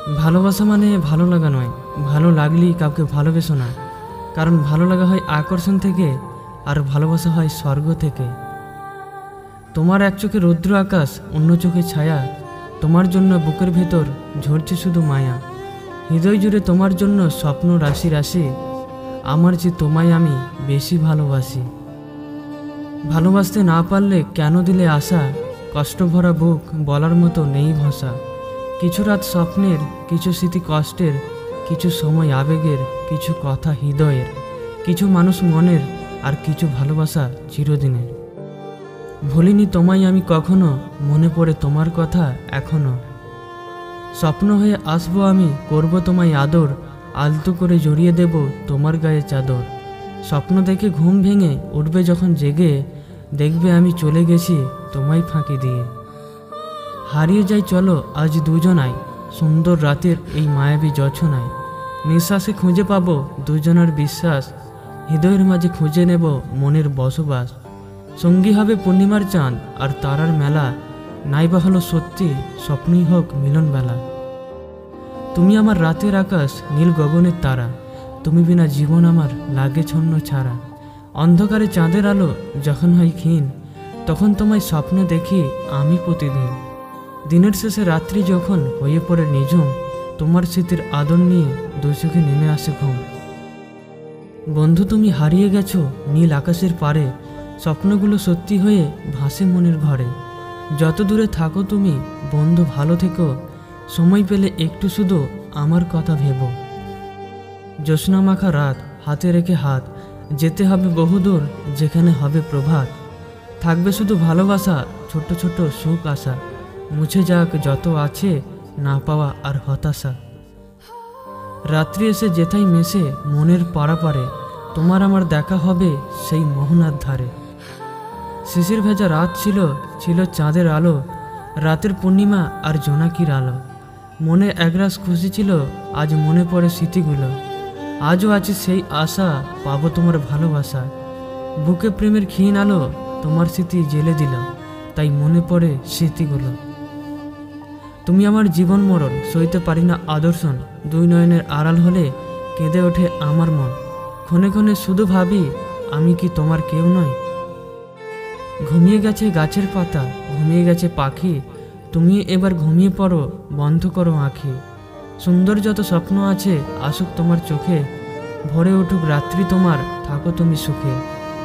ভালোবাসা মানে ভালো লাগা নয়, ভালো লাগলেই কাউকে ভালোবেসো না। কারণ ভালো লাগা হয় আকর্ষণ থেকে, আর ভালোবাসা হয় স্বর্গ থেকে। তোমার এক চোখে রৌদ্র আকাশ, অন্য চোখে ছায়া। তোমার জন্য বুকের ভেতর ঝরছে শুধু মায়া। হৃদয় জুড়ে তোমার জন্য স্বপ্ন রাশি রাশি। আমার যে তোমায় আমি বেশি ভালোবাসি। ভালোবাসতে না পারলে কেন দিলে আশা? কষ্ট ভরা বুক বলার মতো নেই ভাষা। কিছু রাত স্বপ্নের, কিছু স্মৃতি কষ্টের, কিছু সময় আবেগের, কিছু কথা হৃদয়ের, কিছু মানুষ মনের, আর কিছু ভালোবাসা চিরদিনের। ভুলিনি তোমায় আমি কখনো, মনে পড়ে তোমার কথা এখনো। স্বপ্ন হয়ে আসবো আমি, করব তোমায় আদর, আলতো করে জড়িয়ে দেব তোমার গায়ে চাদর। স্বপ্ন দেখে ঘুম ভেঙে উঠবে যখন জেগে, দেখবে আমি চলে গেছি তোমায় ফাঁকি দিয়ে। হারিয়ে যাই চলো আজ দুজনায়, সুন্দর রাতের এই মায়াবী জছনায়। নিঃশ্বাসে খুঁজে পাবো দুজনের বিশ্বাস, হৃদয়ের মাঝে খুঁজে নেব মনের বসবাস। সঙ্গী হবে পূর্ণিমার চাঁদ আর তারার মেলা, নাইবা হলো সত্যি স্বপ্নই হোক মিলন বেলা। তুমি আমার রাতের আকাশ, নীল গগনের তারা, তুমি বিনা জীবন আমার লাগে ছন্ন ছাড়া। অন্ধকারে চাঁদের আলো যখন হয় ক্ষীণ, তখন তোমায় স্বপ্ন দেখি আমি প্রতিদিন। দিনের শেষে রাত্রি যখন হয়ে পড়ে নিঝুম, তোমার স্মৃতির আদর নিয়ে দু চোখে নেমে আসে ঘুম। বন্ধু তুমি হারিয়ে গেছো নীল আকাশের পারে, স্বপ্নগুলো সত্যি হয়ে ভাসে মনের ঘরে। যত দূরে থাকো তুমি বন্ধু ভালো থেকো, সময় পেলে একটু শুধু আমার কথা ভেবো। জ্যোৎস্না মাখা রাত, হাতে রেখে হাত, যেতে হবে বহুদূর যেখানে হবে প্রভাত। থাকবে শুধু ভালোবাসা, ছোট ছোট সুখ আশা, মুছে যাক যত আছে না পাওয়া আর হতাশা। রাত্রি এসে যেথায় মেশে মনের পাড়াপাড়ে, তোমার আমার দেখা হবে সেই মোহনার ধারে। শিশির ভেজা রাত ছিল, ছিল চাঁদের আলো, রাতের পূর্ণিমা আর জোনাকির আলো। মনে একরাশ খুশি ছিল, আজ মনে পড়ে স্মৃতিগুলো। আজও আছে সেই আশা, পাবো তোমার ভালোবাসা। বুকে প্রেমের ক্ষীণ আলো, তোমার স্মৃতি জেলে দিল, তাই মনে পড়ে স্মৃতিগুলো। তুমি আমার জীবন মরণ, সইতে পারি না আদর্শন। দুই নয়নের আড়াল হলে কেঁদে ওঠে আমার মন। ক্ষণে ক্ষণে শুধু ভাবি, আমি কি তোমার কেউ নই? ঘুমিয়ে গেছে গাছের পাতা, ঘুমিয়ে গেছে পাখি, তুমি এবার ঘুমিয়ে পড়ো, বন্ধ করো আঁখি। সুন্দর যত স্বপ্ন আছে আসুক তোমার চোখে, ভরে উঠুক রাত্রি তোমার, থাকো তুমি সুখে।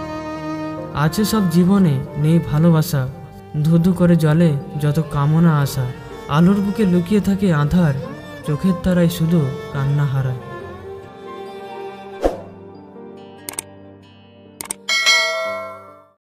আছে সব জীবনে নেই ভালোবাসা, ধুধু করে জলে যত কামনা আশা। আলোর বুকে লুকিয়ে থাকে আঁধার, চোখের তারায় শুধু কান্না হারায়।